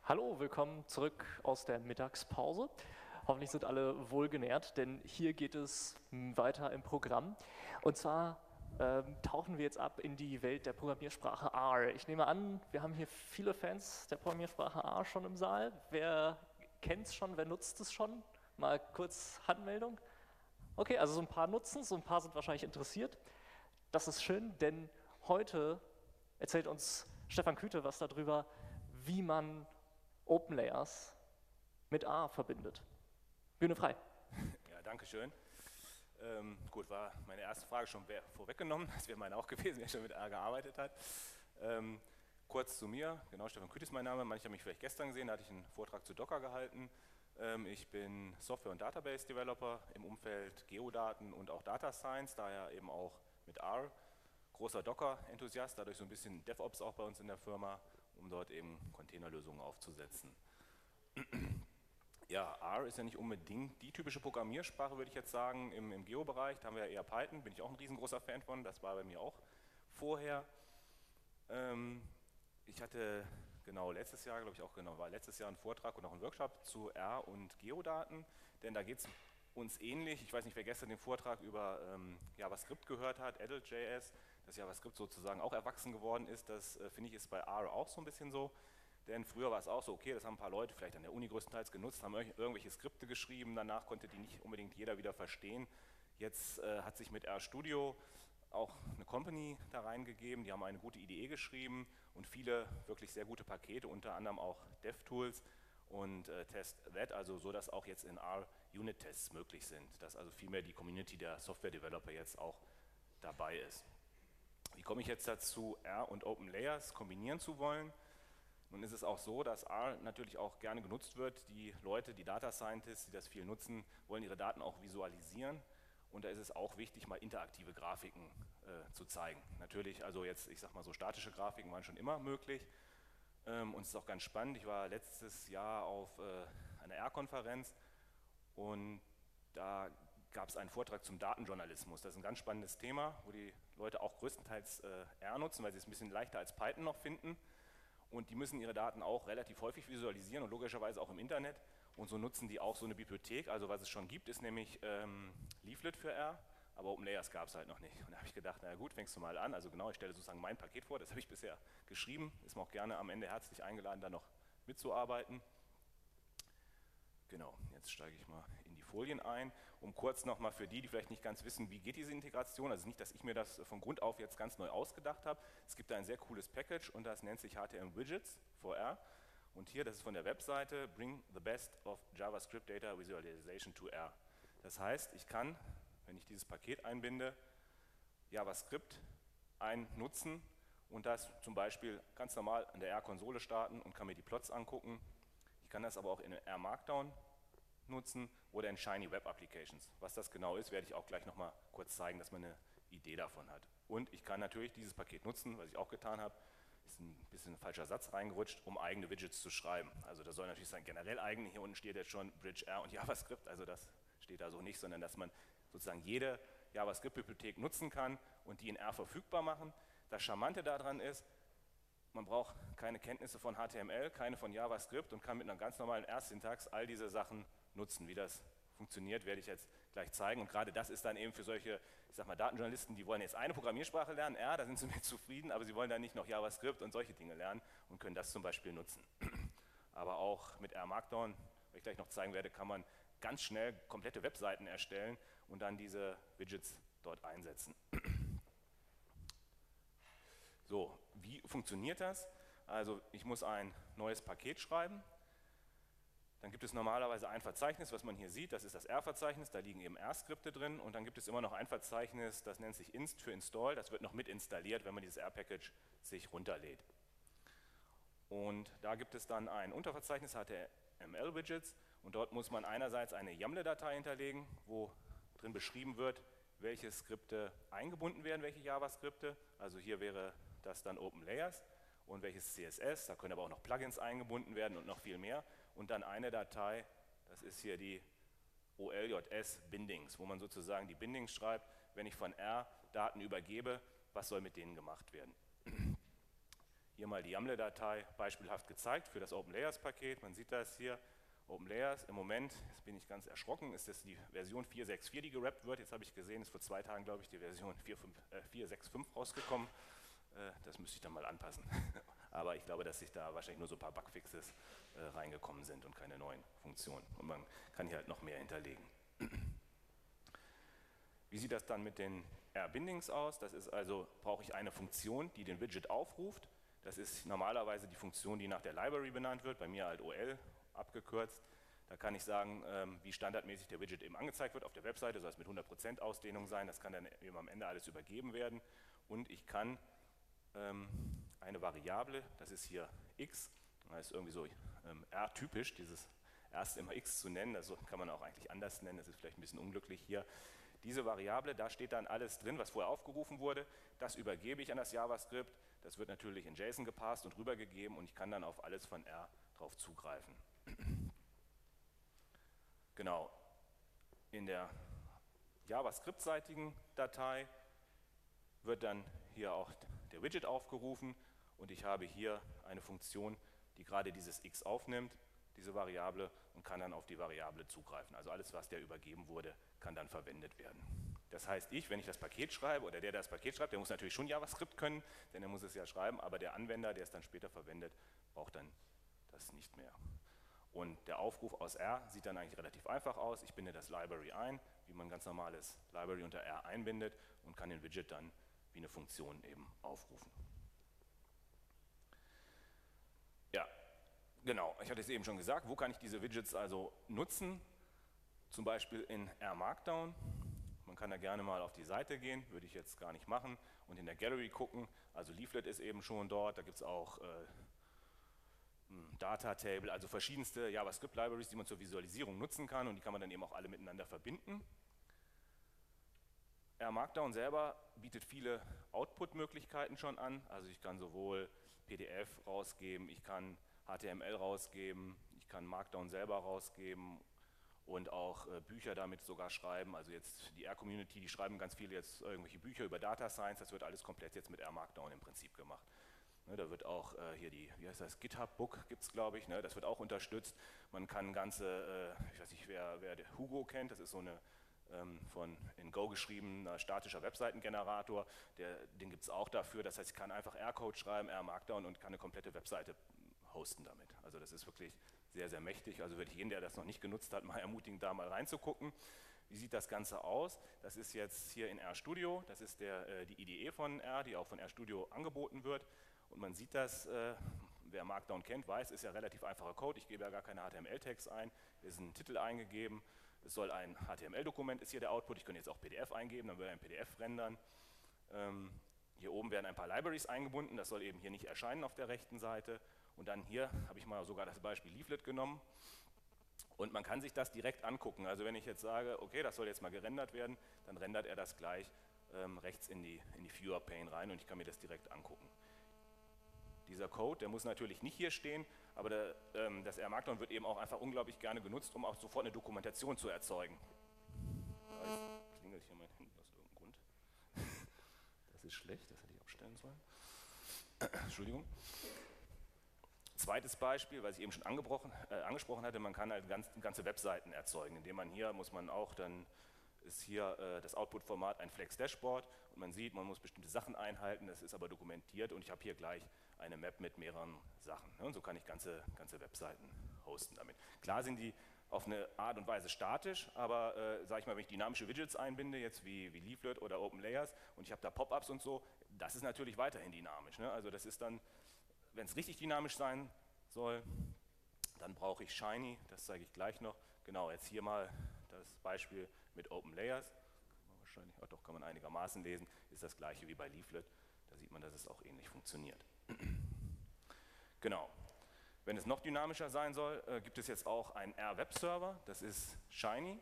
Hallo, willkommen zurück aus der Mittagspause. Hoffentlich sind alle wohlgenährt, denn hier geht es weiter im Programm. Und zwar tauchen wir jetzt ab in die Welt der Programmiersprache R. Ich nehme an, wir haben hier viele Fans der Programmiersprache R schon im Saal. Wer kennt es schon, wer nutzt es schon? Mal kurz Handmeldung. Okay, also so ein paar nutzen es, so ein paar sind wahrscheinlich interessiert. Das ist schön, denn heute erzählt uns Stefan Küte was darüber, wie man Open Layers mit A verbindet. Bühne frei. Ja, danke schön. Gut, war meine erste Frage schon vorweggenommen. Das wäre meine auch gewesen, wer schon mit R gearbeitet hat. Kurz zu mir, genau, Stefan Küth ist mein Name. Manche haben mich vielleicht gestern gesehen, da hatte ich einen Vortrag zu Docker gehalten. Ich bin Software- und Database-Developer im Umfeld Geodaten und auch Data Science, daher eben auch mit R. Großer Docker-Enthusiast, dadurch so ein bisschen DevOps auch bei uns in der Firma, um dort eben Containerlösungen aufzusetzen. Ja, R ist ja nicht unbedingt die typische Programmiersprache, würde ich jetzt sagen, im Geo-Bereich. Da haben wir ja eher Python, bin ich auch ein riesengroßer Fan von, das war bei mir auch vorher. Ich hatte genau letztes Jahr, glaube ich auch genau, war letztes Jahr ein Vortrag und auch ein Workshop zu R und Geodaten, denn da geht es uns ähnlich. Ich weiß nicht, wer gestern den Vortrag über JavaScript gehört hat, Adult.js, dass JavaScript sozusagen auch erwachsen geworden ist. Das finde ich ist bei R auch so ein bisschen so. Denn früher war es auch so, okay, das haben ein paar Leute vielleicht an der Uni größtenteils genutzt, haben irgendwelche Skripte geschrieben, danach konnte die nicht unbedingt jeder wieder verstehen. Jetzt hat sich mit RStudio auch eine Company da reingegeben, die haben eine gute IDE geschrieben und viele wirklich sehr gute Pakete, unter anderem auch DevTools und TestThat, also so, dass auch jetzt in R Unit-Tests möglich sind, dass also vielmehr die Community der Software-Developer jetzt auch dabei ist. Wie komme ich jetzt dazu, R und Open Layers kombinieren zu wollen? Nun ist es auch so, dass R natürlich auch gerne genutzt wird. Die Leute, die Data Scientists, die das viel nutzen, wollen ihre Daten auch visualisieren. Und da ist es auch wichtig, mal interaktive Grafiken zu zeigen. Natürlich, also jetzt, ich sag mal so, statische Grafiken waren schon immer möglich. Und es ist auch ganz spannend. Ich war letztes Jahr auf einer R-Konferenz und da gab es einen Vortrag zum Datenjournalismus. Das ist ein ganz spannendes Thema, wo die Leute auch größtenteils R nutzen, weil sie es ein bisschen leichter als Python noch finden. Und die müssen ihre Daten auch relativ häufig visualisieren und logischerweise auch im Internet. Und so nutzen die auch so eine Bibliothek. Also was es schon gibt, ist nämlich Leaflet für R, aber OpenLayers gab es halt noch nicht. Und da habe ich gedacht, na gut, fängst du mal an. Also genau, ich stelle sozusagen mein Paket vor, das habe ich bisher geschrieben. Ist mir auch gerne am Ende herzlich eingeladen, da noch mitzuarbeiten. Genau, jetzt steige ich mal in die Folien ein, um kurz nochmal für die vielleicht nicht ganz wissen, wie geht diese Integration, also nicht, dass ich mir das von Grund auf jetzt ganz neu ausgedacht habe. Es gibt da ein sehr cooles Package und das nennt sich HTML Widgets for R. Und hier, das ist von der Webseite, Bring the best of JavaScript Data Visualization to R. Das heißt, ich kann, wenn ich dieses Paket einbinde, JavaScript einnutzen und das zum Beispiel ganz normal an der R-Konsole starten und kann mir die Plots angucken. Ich kann das aber auch in R Markdown nutzen oder in Shiny Web Applications. Was das genau ist, werde ich auch gleich nochmal kurz zeigen, dass man eine Idee davon hat. Und ich kann natürlich dieses Paket nutzen, was ich auch getan habe, ist ein bisschen ein falscher Satz reingerutscht, um eigene Widgets zu schreiben. Also das soll natürlich sein generell eigene, hier unten steht jetzt schon Bridge R und JavaScript, also das steht da so nicht, sondern dass man sozusagen jede JavaScript-Bibliothek nutzen kann und die in R verfügbar machen. Das Charmante daran ist, man braucht keine Kenntnisse von HTML, keine von JavaScript und kann mit einer ganz normalen R-Syntax all diese Sachen nutzen. Wie das funktioniert, werde ich jetzt gleich zeigen. Und gerade das ist dann eben für solche, ich sag mal, Datenjournalisten, die wollen jetzt eine Programmiersprache lernen, R, da sind sie mit zufrieden, aber sie wollen dann nicht noch JavaScript und solche Dinge lernen und können das zum Beispiel nutzen. Aber auch mit R Markdown, was ich gleich noch zeigen werde, kann man ganz schnell komplette Webseiten erstellen und dann diese Widgets dort einsetzen. So, wie funktioniert das? Also ich muss ein neues Paket schreiben. Dann gibt es normalerweise ein Verzeichnis, was man hier sieht, das ist das R-Verzeichnis, da liegen eben R-Skripte drin und dann gibt es immer noch ein Verzeichnis, das nennt sich inst für install, das wird noch mit installiert, wenn man dieses R-Package sich runterlädt. Und da gibt es dann ein Unterverzeichnis HTML-Widgets und dort muss man einerseits eine YAML-Datei hinterlegen, wo drin beschrieben wird, welche Skripte eingebunden werden, welche JavaSkripte, also hier wäre das dann Open Layers und welches CSS, da können aber auch noch Plugins eingebunden werden und noch viel mehr und dann eine Datei, das ist hier die OLJS Bindings, wo man sozusagen die Bindings schreibt, wenn ich von R Daten übergebe, was soll mit denen gemacht werden. Hier mal die YAML-Datei beispielhaft gezeigt für das OpenLayers-Paket. Man sieht das hier, OpenLayers. Im Moment, jetzt bin ich ganz erschrocken, ist das die Version 4.6.4, die gerappt wird. Jetzt habe ich gesehen, ist vor 2 Tagen, glaube ich, die Version 4.6.5 rausgekommen. Das müsste ich dann mal anpassen. Aber ich glaube, dass sich da wahrscheinlich nur so ein paar Bugfixes reingekommen sind und keine neuen Funktionen. Und man kann hier halt noch mehr hinterlegen. Wie sieht das dann mit den R-Bindings aus? Das ist also, brauche ich eine Funktion, die den Widget aufruft. Das ist normalerweise die Funktion, die nach der Library benannt wird, bei mir halt OL abgekürzt. Da kann ich sagen, wie standardmäßig der Widget eben angezeigt wird auf der Webseite, soll es mit 100% Ausdehnung sein, das kann dann eben am Ende alles übergeben werden. Und ich kann eine Variable, das ist hier x, das ist irgendwie so R-typisch, dieses erst immer x zu nennen, das kann man auch eigentlich anders nennen, das ist vielleicht ein bisschen unglücklich hier. Diese Variable, da steht dann alles drin, was vorher aufgerufen wurde, das übergebe ich an das JavaScript, das wird natürlich in JSON gepasst und rübergegeben und ich kann dann auf alles von R drauf zugreifen. Genau, in der JavaScript-seitigen Datei wird dann hier auch der Widget aufgerufen und ich habe hier eine Funktion, die gerade dieses x aufnimmt, diese Variable, und kann dann auf die Variable zugreifen. Also alles, was der übergeben wurde, kann dann verwendet werden. Das heißt, wenn ich das Paket schreibe oder der das Paket schreibt, der muss natürlich schon JavaScript können, denn er muss es ja schreiben, aber der Anwender, der es dann später verwendet, braucht dann das nicht mehr. Und der Aufruf aus R sieht dann eigentlich relativ einfach aus. Ich binde das Library ein, wie man ganz normales Library unter R einbindet und kann den Widget dann wie eine Funktion eben aufrufen. Ja, genau, ich hatte es eben schon gesagt, wo kann ich diese Widgets also nutzen? Zum Beispiel in R Markdown. Man kann da gerne mal auf die Seite gehen, würde ich jetzt gar nicht machen, und in der Gallery gucken. Also Leaflet ist eben schon dort, da gibt es auch Data Table, also verschiedenste JavaScript-Libraries, die man zur Visualisierung nutzen kann, und die kann man dann eben auch alle miteinander verbinden. R Markdown selber bietet viele Output-Möglichkeiten schon an, also ich kann sowohl PDF rausgeben, ich kann HTML rausgeben, ich kann Markdown selber rausgeben und auch Bücher damit sogar schreiben. Also jetzt die R-Community, die schreiben ganz viele jetzt irgendwelche Bücher über Data Science, das wird alles komplett jetzt mit R Markdown im Prinzip gemacht. Da wird auch hier wie heißt das, GitHub-Book gibt es, glaube ich, das wird auch unterstützt. Man kann ganze, ich weiß nicht, wer Hugo kennt, das ist so eine in Go geschriebener statischer Webseitengenerator, den gibt es auch dafür. Das heißt, ich kann einfach R-Code schreiben, R Markdown, und kann eine komplette Webseite hosten damit. Also das ist wirklich sehr, sehr mächtig. Also würde ich jeden, der das noch nicht genutzt hat, mal ermutigen, da mal reinzugucken. Wie sieht das Ganze aus? Das ist jetzt hier in RStudio, das ist die IDE von R, die auch von RStudio angeboten wird. Und man sieht das, wer Markdown kennt, weiß, ist ja relativ einfacher Code. Ich gebe ja gar keine HTML-Tags ein, es ist ein Titel eingegeben. Es soll ein HTML-Dokument, ist hier der Output. Ich könnte jetzt auch PDF eingeben, dann würde er ein PDF rendern. Hier oben werden ein paar Libraries eingebunden, das soll eben hier nicht erscheinen auf der rechten Seite. Und dann hier habe ich mal sogar das Beispiel Leaflet genommen. Und man kann sich das direkt angucken. Also wenn ich jetzt sage, okay, das soll jetzt mal gerendert werden, dann rendert er das gleich rechts in die Viewer-Pane rein und ich kann mir das direkt angucken. Dieser Code, der muss natürlich nicht hier stehen, aber das R Markdown wird eben auch einfach unglaublich gerne genutzt, um auch sofort eine Dokumentation zu erzeugen. Jetzt klingelt hier mein Handy aus irgendeinem Grund. Das ist schlecht, das hätte ich abstellen sollen. Entschuldigung. Zweites Beispiel, was ich eben schon angesprochen hatte, man kann halt ganze Webseiten erzeugen, indem man hier muss man auch, dann ist hier das Output-Format ein Flex-Dashboard und man sieht, man muss bestimmte Sachen einhalten, das ist aber dokumentiert und ich habe hier gleich eine Map mit mehreren Sachen. Und so kann ich ganze Webseiten hosten damit. Klar sind die auf eine Art und Weise statisch, aber sage ich mal, wenn ich dynamische Widgets einbinde, jetzt wie Leaflet oder OpenLayers und ich habe da Pop-ups und so, das ist natürlich weiterhin dynamisch. Also das ist dann, wenn es richtig dynamisch sein soll, dann brauche ich Shiny, das zeige ich gleich noch. Genau, jetzt hier mal das Beispiel mit OpenLayers. Wahrscheinlich, doch kann man einigermaßen lesen, ist das gleiche wie bei Leaflet. Da sieht man, dass es auch ähnlich funktioniert. Genau. Wenn es noch dynamischer sein soll, gibt es jetzt auch einen R-Web-Server, das ist Shiny,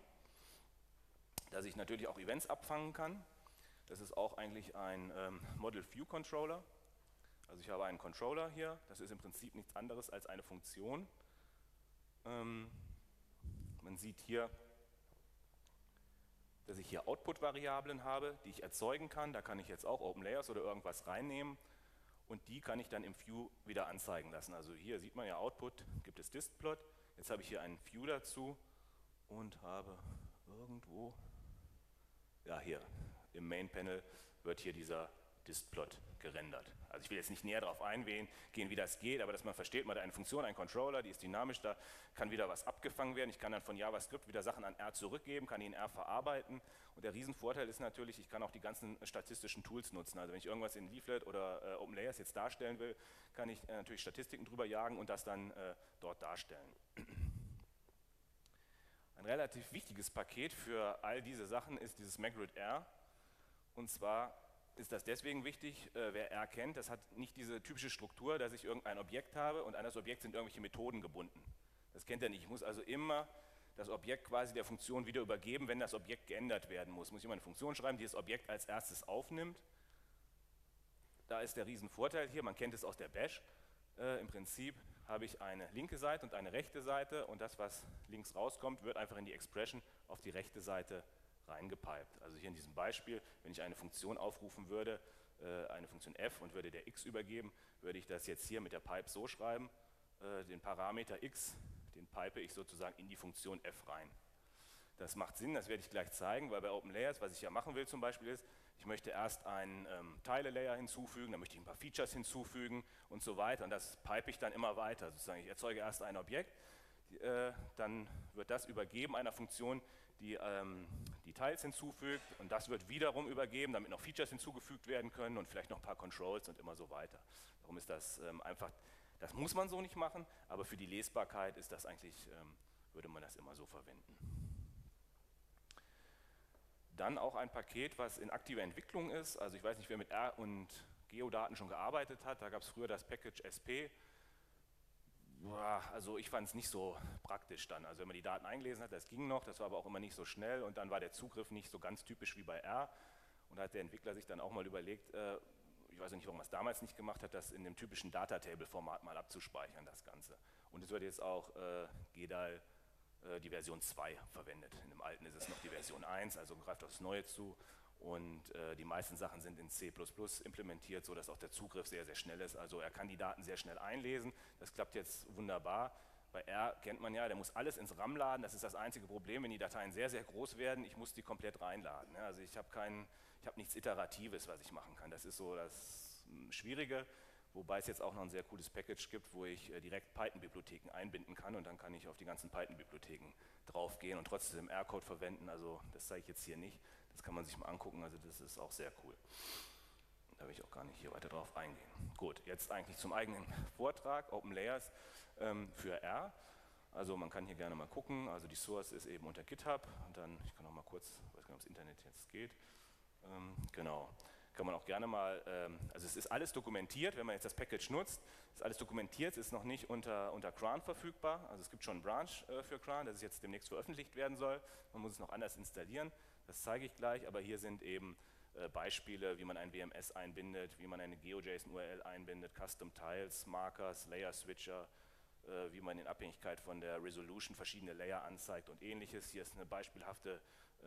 dass ich natürlich auch Events abfangen kann. Das ist auch eigentlich ein Model View Controller. Also ich habe einen Controller hier, das ist im Prinzip nichts anderes als eine Funktion. Man sieht hier, dass ich hier Output-Variablen habe, die ich erzeugen kann. Da kann ich jetzt auch OpenLayers oder irgendwas reinnehmen. und die kann ich dann im View wieder anzeigen lassen. Also hier sieht man ja Output, gibt es distplot. Jetzt habe ich hier einen View dazu und habe irgendwo, ja hier im Main Panel wird hier dieser distplot gerendert. Also ich will jetzt nicht näher darauf eingehen, wie das geht, aber dass man versteht, man hat eine Funktion, einen Controller, die ist dynamisch, da kann wieder was abgefangen werden. Ich kann dann von JavaScript wieder Sachen an R zurückgeben, kann die in R verarbeiten. Und der Riesenvorteil ist natürlich, ich kann auch die ganzen statistischen Tools nutzen. Also wenn ich irgendwas in Leaflet oder OpenLayers jetzt darstellen will, kann ich natürlich Statistiken drüber jagen und das dann dort darstellen. Ein relativ wichtiges Paket für all diese Sachen ist dieses MagRid-R. Und zwar ist das deswegen wichtig, wer R kennt, das hat nicht diese typische Struktur, dass ich irgendein Objekt habe und an das Objekt sind irgendwelche Methoden gebunden. Das kennt er nicht. Ich muss also immer das Objekt quasi der Funktion wieder übergeben, wenn das Objekt geändert werden muss. Muss ich immer eine Funktion schreiben, die das Objekt als erstes aufnimmt. Da ist der Riesenvorteil hier, man kennt es aus der Bash. Im Prinzip habe ich eine linke Seite und eine rechte Seite und das, was links rauskommt, wird einfach in die Expression auf die rechte Seite reingepiped. Also hier in diesem Beispiel, wenn ich eine Funktion aufrufen würde, eine Funktion f und würde der x übergeben, würde ich das jetzt hier mit der Pipe so schreiben, den Parameter x, den pipe ich sozusagen in die Funktion f rein. Das macht Sinn, das werde ich gleich zeigen, weil bei OpenLayers, was ich ja machen will zum Beispiel ist, ich möchte erst einen Teile-Layer hinzufügen, dann möchte ich ein paar Features hinzufügen und so weiter und das pipe ich dann immer weiter. Sozusagen, ich erzeuge erst ein Objekt, dann wird das übergeben einer Funktion, die Teils hinzufügt und das wird wiederum übergeben, damit noch Features hinzugefügt werden können und vielleicht noch ein paar Controls und immer so weiter. Darum ist das einfach, das muss man so nicht machen, aber für die Lesbarkeit ist das eigentlich, würde man das immer so verwenden. Dann auch ein Paket, was in aktiver Entwicklung ist, also ich weiß nicht, wer mit R und Geodaten schon gearbeitet hat, da gab es früher das Package SP. Also ich fand es nicht so praktisch dann, also wenn man die Daten eingelesen hat, das ging noch, das war aber auch immer nicht so schnell und dann war der Zugriff nicht so ganz typisch wie bei R und da hat der Entwickler sich dann auch mal überlegt, ich weiß nicht, warum er es damals nicht gemacht hat, das in dem typischen Data-Table-Format mal abzuspeichern, das Ganze. Und es wird jetzt auch GDAL die Version 2 verwendet, in dem alten ist es noch die Version 1, also greift aufs Neue zu. Und die meisten Sachen sind in C++ implementiert, sodass auch der Zugriff sehr, sehr schnell ist. Also er kann die Daten sehr schnell einlesen. Das klappt jetzt wunderbar. Bei R kennt man ja, der muss alles ins RAM laden. Das ist das einzige Problem, wenn die Dateien sehr, sehr groß werden. Ich muss die komplett reinladen. Also ich habe nichts Iteratives, was ich machen kann. Das ist so das Schwierige. Wobei es jetzt auch noch ein sehr cooles Package gibt, wo ich direkt Python-Bibliotheken einbinden kann und dann kann ich auf die ganzen Python-Bibliotheken draufgehen und trotzdem R-Code verwenden. Also das zeige ich jetzt hier nicht. Das kann man sich mal angucken, also das ist auch sehr cool. Da will ich auch gar nicht hier weiter drauf eingehen. Gut, jetzt eigentlich zum eigenen Vortrag, OpenLayers für R. Also man kann hier gerne mal gucken, also die Source ist eben unter GitHub und dann, ich kann noch mal kurz, ich weiß gar nicht, ob das Internet jetzt geht, genau. Kann man auch gerne mal, also es ist alles dokumentiert, wenn man jetzt das Package nutzt, ist alles dokumentiert, es ist noch nicht unter CRAN verfügbar, also es gibt schon einen Branch für CRAN, das jetzt demnächst veröffentlicht werden soll, man muss es noch anders installieren, das zeige ich gleich, aber hier sind eben Beispiele, wie man ein WMS einbindet, wie man eine GeoJSON-URL einbindet, Custom Tiles, Markers, Layer Switcher, wie man in Abhängigkeit von der Resolution verschiedene Layer anzeigt und ähnliches. Hier ist eine beispielhafte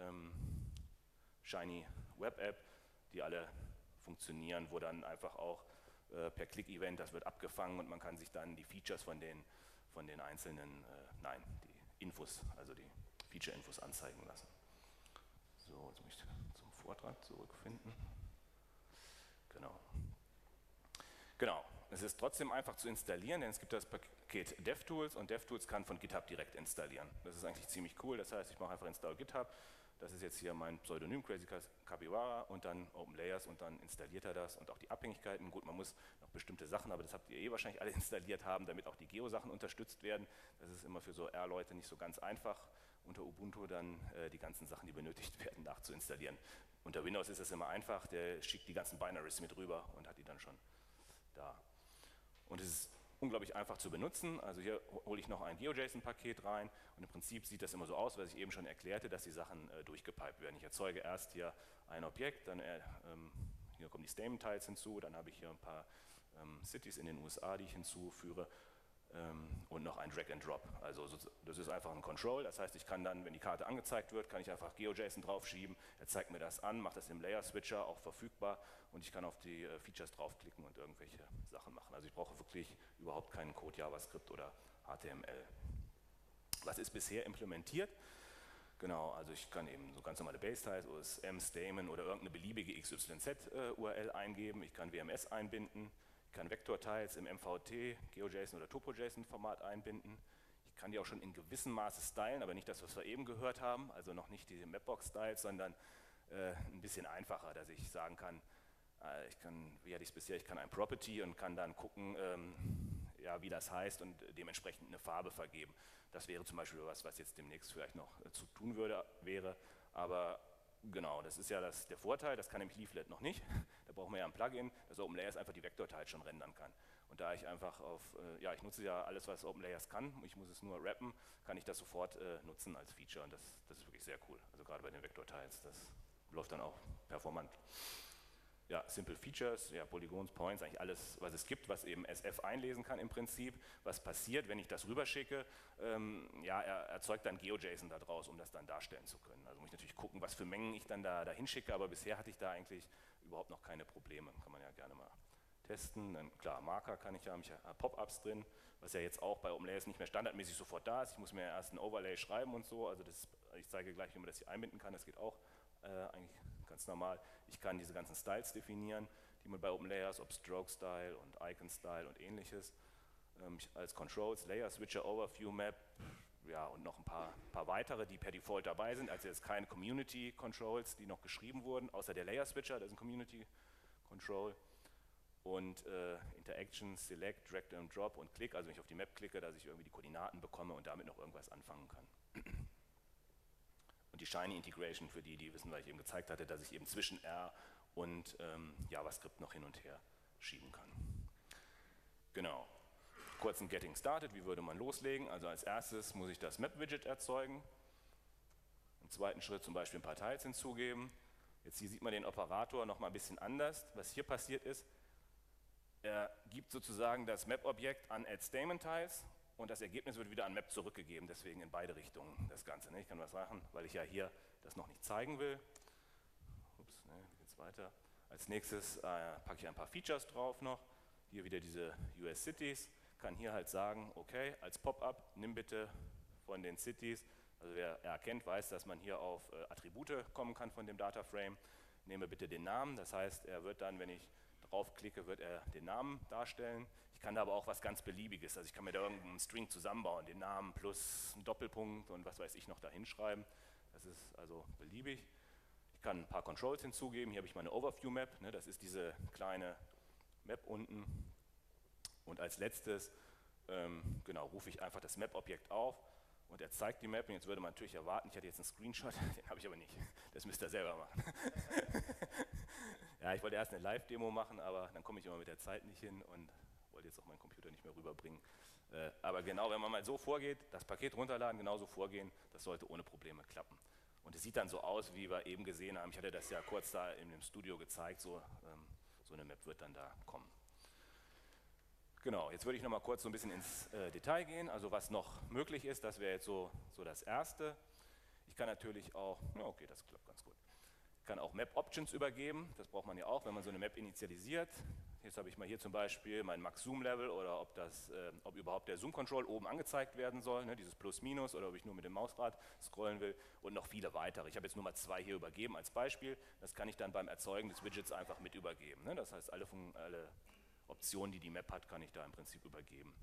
Shiny Web App, die alle funktionieren, wo dann einfach auch per Click-Event, das wird abgefangen und man kann sich dann die Features von den einzelnen, die Infos, also die Feature-Infos anzeigen lassen. So, jetzt muss ich zum Vortrag zurückfinden. Genau, es ist trotzdem einfach zu installieren, denn es gibt das Paket DevTools und DevTools kann von GitHub direkt installieren. Das ist eigentlich ziemlich cool, das heißt, ich mache einfach Install GitHub. Das ist jetzt hier mein Pseudonym, Crazy Capybara und dann OpenLayers und dann installiert er das und auch die Abhängigkeiten. Gut, man muss noch bestimmte Sachen, aber das habt ihr wahrscheinlich alle installiert haben, damit auch die Geo-Sachen unterstützt werden. Das ist immer für so R-Leute nicht so ganz einfach, unter Ubuntu dann die ganzen Sachen, die benötigt werden, nachzuinstallieren. Unter Windows ist das immer einfach, der schickt die ganzen Binaries mit rüber und hat die dann schon da. Und es ist unglaublich einfach zu benutzen. Also hier hole ich noch ein GeoJSON-Paket rein und im Prinzip sieht das immer so aus, was ich eben schon erklärte, dass die Sachen durchgepiped werden. Ich erzeuge erst hier ein Objekt, dann hier kommen die Stamen-Tiles hinzu, dann habe ich hier ein paar Cities in den USA, die ich hinzufüge und noch ein Drag and Drop. Also das ist einfach ein Control, das heißt, ich kann dann, wenn die Karte angezeigt wird, kann ich einfach GeoJSON draufschieben, er zeigt mir das an, macht das im Layer Switcher auch verfügbar und ich kann auf die Features draufklicken und irgendwelche Sachen machen. Also ich brauche wirklich überhaupt keinen Code JavaScript oder HTML. Was ist bisher implementiert? Genau, also ich kann eben so ganz normale Base-Types, OSM, Stamen oder irgendeine beliebige XYZ-URL eingeben, ich kann WMS einbinden, ich kann Vektor-Tiles im MVT, GeoJSON oder TopoJSON-Format einbinden. Ich kann die auch schon in gewissem Maße stylen, aber nicht das, was wir eben gehört haben, also noch nicht die Mapbox-Styles, sondern ein bisschen einfacher, dass ich sagen kann, wie hatte ich es bisher, ich kann ein Property und kann dann gucken, ja, wie das heißt und dementsprechend eine Farbe vergeben. Das wäre zum Beispiel was jetzt demnächst vielleicht noch zu tun wäre, aber genau, das ist ja der Vorteil, das kann nämlich Leaflet noch nicht. Da brauchen wir ja ein Plugin, das OpenLayers einfach die Vektorteile schon rendern kann. Und da ich einfach ja, ich nutze ja alles, was OpenLayers kann, ich muss es nur rappen, kann ich das sofort nutzen als Feature und das ist wirklich sehr cool. Also gerade bei den Vektortiles, das läuft dann auch performant. Ja, Simple Features, ja, Polygons, Points, eigentlich alles, was es gibt, was eben SF einlesen kann im Prinzip. Was passiert, wenn ich das rüberschicke? Ja, er erzeugt dann GeoJSON daraus, um das dann darstellen zu können. Also muss ich natürlich gucken, was für Mengen ich dann da hinschicke, aber bisher hatte ich da eigentlich überhaupt noch keine Probleme. Kann man ja gerne mal testen. Dann, klar, Marker kann ich ja, ich habe Pop-ups drin, was ja jetzt auch bei OpenLayers nicht mehr standardmäßig sofort da ist. Ich muss mir erst ein Overlay schreiben und so, also ich zeige gleich, wie man das hier einbinden kann, das geht auch eigentlich ganz normal. Ich kann diese ganzen Styles definieren, die man bei OpenLayers, ob Stroke Style und Icon Style und ähnliches. Als Controls, Layer Switcher, Overview Map, ja, und noch ein paar weitere, die per Default dabei sind, also jetzt keine Community Controls, die noch geschrieben wurden, außer der Layer Switcher, das ist ein Community Control. Und Interactions, Select, Drag and Drop und Click, also wenn ich auf die Map klicke, dass ich irgendwie die Koordinaten bekomme und damit noch irgendwas anfangen kann. Und die Shiny Integration, für die wissen, weil ich eben gezeigt hatte, dass ich eben zwischen R und JavaScript noch hin und her schieben kann. Genau. Kurz ein Getting Started, wie würde man loslegen? Also als erstes muss ich das Map-Widget erzeugen. Im zweiten Schritt zum Beispiel ein paar Tiles hinzugeben. Jetzt hier sieht man den Operator noch mal ein bisschen anders. Was hier passiert ist, er gibt sozusagen das Map-Objekt an add-Stamen-Tiles und das Ergebnis wird wieder an Map zurückgegeben, deswegen in beide Richtungen das Ganze. Ich kann was machen, weil ich ja hier das noch nicht zeigen will. Ups, wie geht's weiter? Als nächstes packe ich ein paar Features drauf noch. Hier wieder diese US Cities. Kann hier halt sagen, okay, als Pop-up nimm bitte von den Cities, also wer erkennt, weiß, dass man hier auf Attribute kommen kann von dem Data Frame. Nehme bitte den Namen, das heißt, er wird dann, wenn ich draufklicke, wird er den Namen darstellen. Ich kann da aber auch was ganz Beliebiges, also ich kann mir da irgendeinen String zusammenbauen, den Namen plus einen Doppelpunkt und was weiß ich noch da hinschreiben. Das ist also beliebig. Ich kann ein paar Controls hinzugeben, hier habe ich meine Overview Map, das ist diese kleine Map unten. Und als letztes genau, rufe ich einfach das Map-Objekt auf und er zeigt die Map. Und jetzt würde man natürlich erwarten, ich hatte jetzt einen Screenshot, den habe ich aber nicht. Das müsst ihr selber machen. Ja, ich wollte erst eine Live-Demo machen, aber dann komme ich immer mit der Zeit nicht hin und wollte jetzt auch meinen Computer nicht mehr rüberbringen. Aber genau, wenn man mal so vorgeht, das Paket runterladen, genauso vorgehen, das sollte ohne Probleme klappen. Und es sieht dann so aus, wie wir eben gesehen haben. Ich hatte das ja kurz da in dem Studio gezeigt, so eine Map wird dann da kommen. Genau, jetzt würde ich noch mal kurz so ein bisschen ins Detail gehen, also was noch möglich ist, das wäre jetzt so das Erste. Ich kann natürlich auch, ja okay, das klappt ganz gut. Ich kann auch Map-Options übergeben, das braucht man ja auch, wenn man so eine Map initialisiert. Jetzt habe ich mal hier zum Beispiel mein Max-Zoom-Level oder ob überhaupt der Zoom-Control oben angezeigt werden soll, dieses Plus-Minus, oder ob ich nur mit dem Mausrad scrollen will und noch viele weitere. Ich habe jetzt nur mal 2 hier übergeben als Beispiel, das kann ich dann beim Erzeugen des Widgets einfach mit übergeben. Das heißt, alle Optionen, die die Map hat, kann ich da im Prinzip übergeben.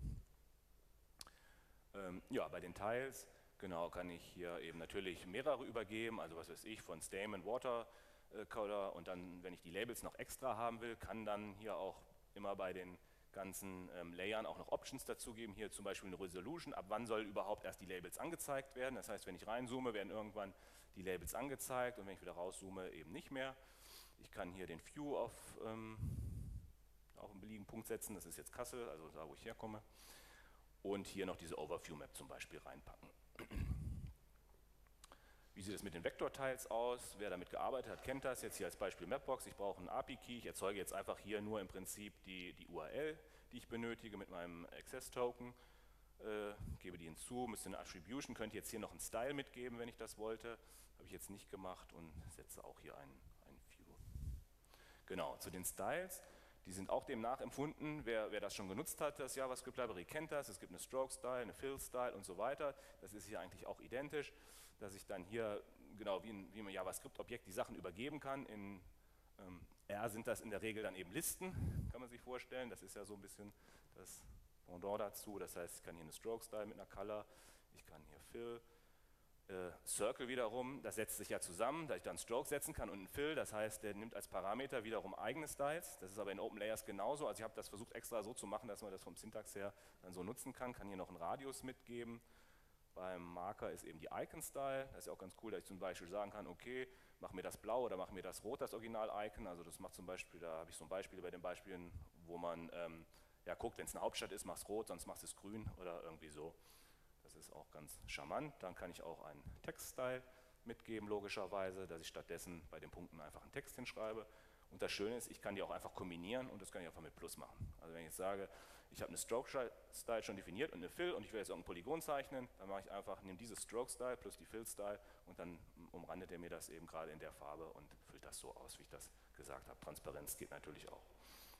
Ja, bei den Tiles, genau, kann ich hier eben natürlich mehrere übergeben, also was weiß ich, von Stamen, Watercolor und dann, wenn ich die Labels noch extra haben will, kann dann hier auch immer bei den ganzen Layern auch noch Options dazugeben, hier zum Beispiel eine Resolution, ab wann soll überhaupt erst die Labels angezeigt werden, das heißt, wenn ich reinzoome, werden irgendwann die Labels angezeigt und wenn ich wieder rauszoome, eben nicht mehr. Ich kann hier den View auf einen beliebigen Punkt setzen, das ist jetzt Kassel, also da, wo ich herkomme. Und hier noch diese Overview-Map zum Beispiel reinpacken. Wie sieht es mit den Vektor-Tiles aus? Wer damit gearbeitet hat, kennt das. Jetzt hier als Beispiel Mapbox, ich brauche einen API-Key, ich erzeuge jetzt einfach hier nur im Prinzip die URL, die ich benötige mit meinem Access-Token. gebe die hinzu, müsste eine Attribution, könnte jetzt hier noch einen Style mitgeben, wenn ich das wollte. Habe ich jetzt nicht gemacht und setze auch hier einen View. Genau, zu den Styles. Die sind auch dem nachempfunden. Wer das schon genutzt hat, das JavaScript Library, kennt das. Es gibt eine Stroke-Style, eine Fill-Style und so weiter. Das ist hier eigentlich auch identisch, dass ich dann hier, genau wie im JavaScript-Objekt, die Sachen übergeben kann. In R sind das in der Regel dann eben Listen, kann man sich vorstellen. Das ist ja so ein bisschen das Pendant dazu. Das heißt, ich kann hier eine Stroke-Style mit einer Color, ich kann hier Fill, Circle wiederum, das setzt sich ja zusammen, da ich dann Stroke setzen kann und einen Fill, das heißt, der nimmt als Parameter wiederum eigene Styles, das ist aber in OpenLayers genauso, also ich habe das versucht extra so zu machen, dass man das vom Syntax her dann so nutzen kann hier noch einen Radius mitgeben, beim Marker ist eben die Icon-Style, das ist ja auch ganz cool, dass ich zum Beispiel sagen kann, okay, mach mir das blau oder mach mir das rot, das Original-Icon, also das macht zum Beispiel, da habe ich so ein Beispiel bei den Beispielen, wo man ja, guckt, wenn es eine Hauptstadt ist, mach es rot, sonst machst du es grün oder irgendwie so. Das ist auch ganz charmant. Dann kann ich auch einen Text-Style mitgeben, logischerweise, dass ich stattdessen bei den Punkten einfach einen Text hinschreibe. Und das Schöne ist, ich kann die auch einfach kombinieren und das kann ich einfach mit Plus machen. Also wenn ich jetzt sage, ich habe eine Stroke-Style schon definiert und eine Fill und ich will jetzt irgendein Polygon zeichnen, dann mache ich einfach, nehme diese Stroke-Style plus die Fill-Style und dann umrandet er mir das eben gerade in der Farbe und füllt das so aus, wie ich das gesagt habe. Transparenz geht natürlich auch.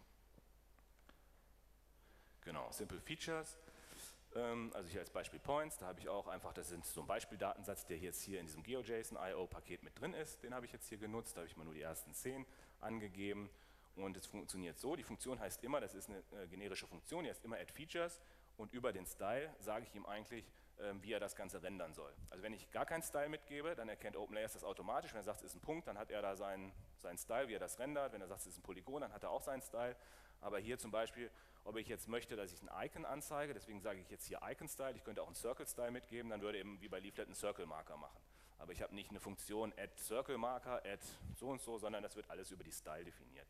Genau, Simple Features. Also hier als Beispiel Points, da habe ich auch einfach, das ist so ein Beispieldatensatz, der jetzt hier in diesem GeoJSON-IO-Paket mit drin ist, den habe ich jetzt hier genutzt, da habe ich mal nur die ersten 10 angegeben und es funktioniert so, die Funktion heißt immer, das ist eine generische Funktion, die heißt immer add_features und über den Style sage ich ihm eigentlich, wie er das Ganze rendern soll. Also wenn ich gar keinen Style mitgebe, dann erkennt OpenLayers das automatisch, wenn er sagt, es ist ein Punkt, dann hat er da seinen Style, wie er das rendert, wenn er sagt, es ist ein Polygon, dann hat er auch seinen Style, aber hier zum Beispiel, ob ich jetzt möchte, dass ich ein Icon anzeige, deswegen sage ich jetzt hier Icon-Style, ich könnte auch einen Circle-Style mitgeben, dann würde eben wie bei Leaflet einen Circle-Marker machen. Aber ich habe nicht eine Funktion add Circle-Marker, add so und so, sondern das wird alles über die Style definiert.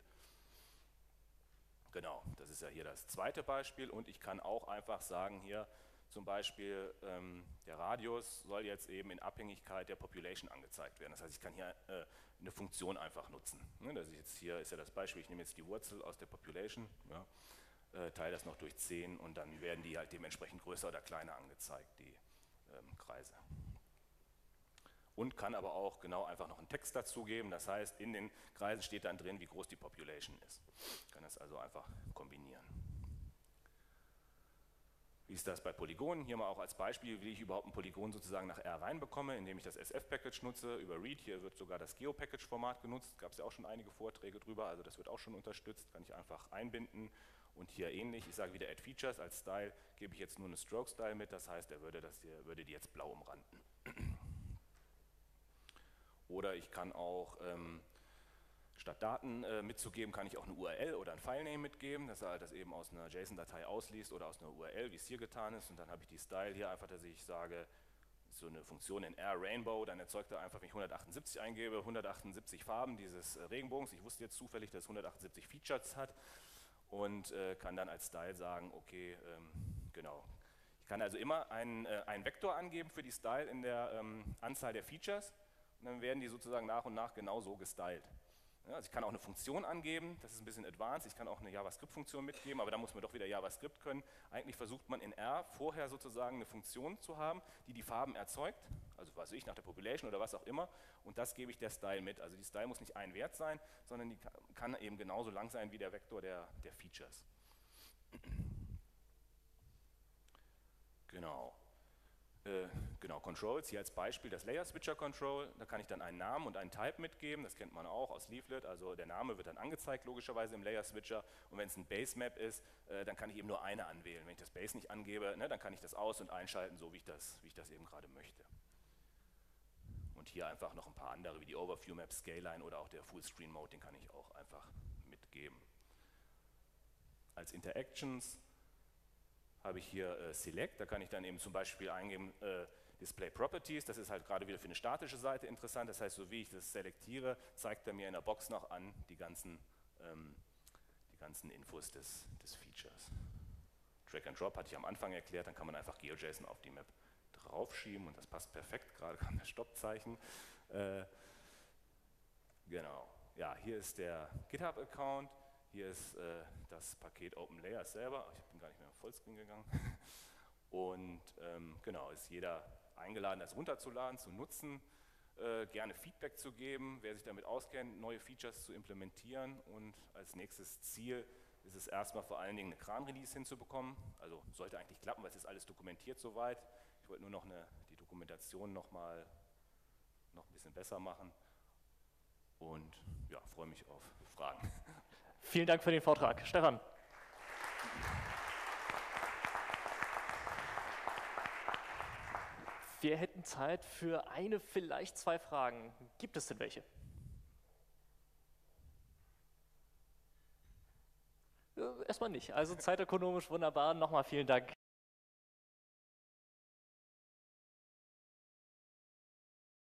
Genau, das ist ja hier das zweite Beispiel und ich kann auch einfach sagen hier, zum Beispiel der Radius soll jetzt eben in Abhängigkeit der Population angezeigt werden. Das heißt, ich kann hier eine Funktion einfach nutzen. Das ist jetzt hier ist ja das Beispiel, ich nehme jetzt die Wurzel aus der Population, ja, teile das noch durch 10 und dann werden die halt dementsprechend größer oder kleiner angezeigt, die Kreise. Und kann aber auch genau einfach noch einen Text dazugeben, das heißt, in den Kreisen steht dann drin, wie groß die Population ist. Ich kann das also einfach kombinieren. Wie ist das bei Polygonen? Hier mal auch als Beispiel, wie ich überhaupt ein Polygon sozusagen nach R reinbekomme, indem ich das SF-Package nutze, über Read, hier wird sogar das Geo-Package-Format genutzt, gab es ja auch schon einige Vorträge drüber, also das wird auch schon unterstützt, kann ich einfach einbinden und hier ähnlich, ich sage wieder Add Features, als Style gebe ich jetzt nur eine Stroke-Style mit, das heißt, er würde die jetzt blau umranden. Oder ich kann auch statt Daten mitzugeben, kann ich auch eine URL oder ein Filename mitgeben, dass er das eben aus einer JSON-Datei ausliest oder aus einer URL, wie es hier getan ist. Und dann habe ich die Style hier einfach, dass ich sage, so eine Funktion in R Rainbow, dann erzeugt er einfach, wenn ich 178 eingebe, 178 Farben dieses Regenbogens. Ich wusste jetzt zufällig, dass es 178 Features hat und kann dann als Style sagen, okay, genau. Ich kann also immer einen Vektor angeben für die Style in der Anzahl der Features und dann werden die sozusagen nach und nach genau so gestylt. Ja, also ich kann auch eine Funktion angeben, das ist ein bisschen advanced, ich kann auch eine JavaScript-Funktion mitgeben, aber da muss man doch wieder JavaScript können. Eigentlich versucht man in R vorher sozusagen eine Funktion zu haben, die die Farben erzeugt, also was weiß ich, nach der Population oder was auch immer, und das gebe ich der Style mit. Also die Style muss nicht ein Wert sein, sondern die kann eben genauso lang sein wie der Vektor der Features. Genau. Genau, Controls, hier als Beispiel das Layer Switcher Control, da kann ich dann einen Namen und einen Type mitgeben, das kennt man auch aus Leaflet, also der Name wird dann angezeigt logischerweise im Layer Switcher und wenn es ein Base Map ist, dann kann ich eben nur eine anwählen. Wenn ich das Base nicht angebe, ne, dann kann ich das aus- und einschalten, so wie ich das eben gerade möchte. Und hier einfach noch ein paar andere wie die Overview Map, Scaline oder auch der Fullscreen Mode, den kann ich auch einfach mitgeben. Als Interactions habe ich hier Select, da kann ich dann eben zum Beispiel eingeben Display Properties, das ist halt gerade wieder für eine statische Seite interessant, das heißt, so wie ich das selektiere, zeigt er mir in der Box noch an die ganzen Infos des Features. Drag and Drop hatte ich am Anfang erklärt, dann kann man einfach GeoJSON auf die Map draufschieben und das passt perfekt, gerade kam das Stoppzeichen. Genau, ja, hier ist der Und genau, ist jeder eingeladen, das runterzuladen, zu nutzen, gerne Feedback zu geben, wer sich damit auskennt, neue Features zu implementieren. Und als nächstes Ziel ist es erstmal vor allen Dingen eine Kran-Release hinzubekommen. Also sollte eigentlich klappen, weil es ist alles dokumentiert soweit. Ich wollte nur noch die Dokumentation noch ein bisschen besser machen. Und ja, freue mich auf Fragen. Vielen Dank für den Vortrag. Stefan. Wir hätten Zeit für eine, vielleicht zwei Fragen. Gibt es denn welche? Erstmal nicht. Also zeitökonomisch wunderbar. Nochmal vielen Dank.